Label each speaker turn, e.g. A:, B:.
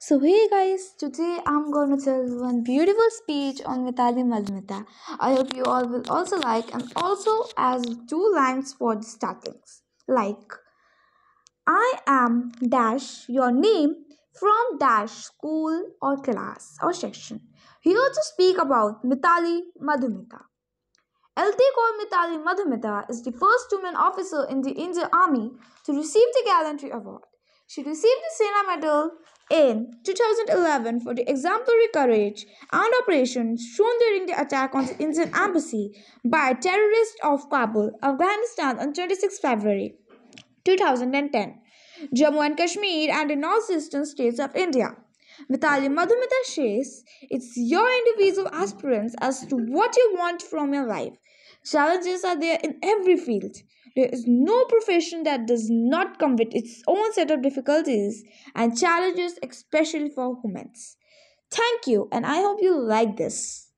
A: So hey guys, today I'm gonna tell you one beautiful speech on Mitali Madhumita. I hope you all will also like and also as two lines for the startings. Like I am dash your name from dash school or class or section. Here to speak about Mitali Madhumita. Lt Col Mitali Madhumita is the first woman officer in the Indian Army to receive the Gallantry Award. She received the Sena Medal in 2011 for the exemplary courage and operations shown during the attack on the Indian embassy by terrorists of Kabul, Afghanistan on 26 February 2010, Jammu and Kashmir and the northeastern states of India. Vitali Madhumita says it's your individual aspirants as to what you want from your life. Challenges are there in every field. There is no profession that does not come with its own set of difficulties and challenges, especially for women. Thank you, and I hope you like this.